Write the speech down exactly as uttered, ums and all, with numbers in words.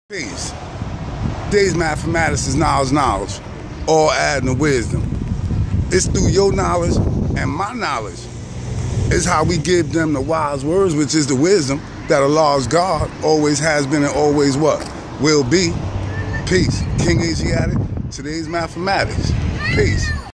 Peace. Today's mathematics is knowledge, knowledge, all adding to wisdom. It's through your knowledge and my knowledge. It's how we give them the wise words, which is the wisdom that Allah's God always has been and always what? Will be. Peace. King Asiatic, today's mathematics. Peace.